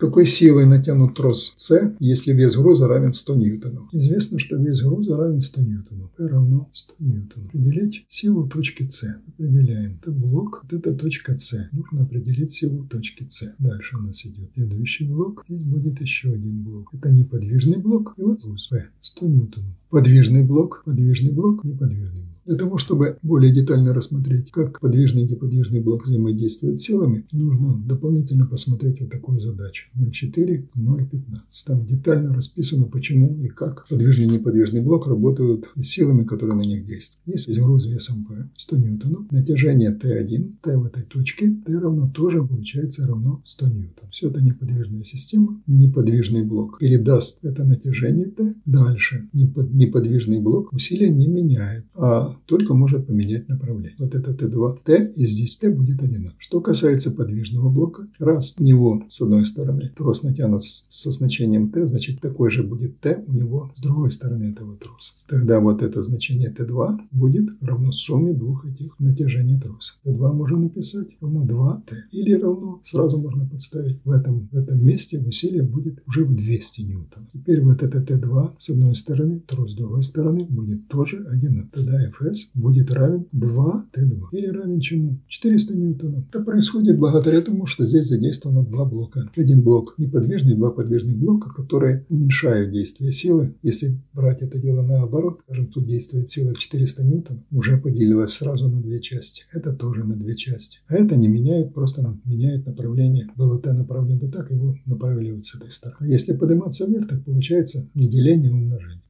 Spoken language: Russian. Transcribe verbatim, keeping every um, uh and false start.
какой силой натянут трос С, если вес груза равен сто ньютонов? Известно, что вес груза равен сто ньютонов. P равно сто ньютонов. Определить силу точки С. Определяем. Это блок, вот это точка С. Нужно определить силу точки С. Дальше у нас идет следующий блок. Здесь будет еще один блок. Это неподвижный блок. И вот груз P. сто ньютонов. Подвижный блок, подвижный блок, неподвижный блок. Для того, чтобы более детально рассмотреть, как подвижный и неподвижный блок взаимодействуют с силами, нужно дополнительно посмотреть вот такую задачу. ноль четыре ноль пятнадцать. Там детально расписано, почему и как подвижный и неподвижный блок работают с силами, которые на них действуют. Есть груз весом P, сто ньютонов, натяжение Т один, Т в этой точке, Т равно тоже получается равно сто ньютонов. Все это неподвижная система, неподвижный блок передаст это натяжение Т дальше. Неподвижный блок усилия не меняет, а только может поменять направление. Вот это Т два, Т, и здесь Т будет одинаково. Что касается подвижного блока, раз у него с одной стороны трос натянут со значением Т, значит такой же будет Т у него с другой стороны этого троса. Тогда вот это значение Т два будет равно сумме двух этих натяжений троса. Т два можно написать равно два Т. Или равно, сразу можно подставить, в этом, в этом месте усилие будет уже в двести ньютонов. Теперь вот это Т два с одной стороны, трос с другой стороны будет тоже одинаково. Тогда Ф С будет равен два Т два. Или равен чему? четыреста ньютонов. Это происходит благодаря тому, что здесь задействовано два блока. Один блок неподвижный, два подвижных блока, которые уменьшают действие силы. Если брать это дело наоборот, скажем, тут действует сила в четыреста ньютонов, уже поделилась сразу на две части. Это тоже на две части. А это не меняет, просто меняет направление. Было Т направлено так, его направили вот с этой стороны. А если подниматься вверх, так получается не деление, а умножение.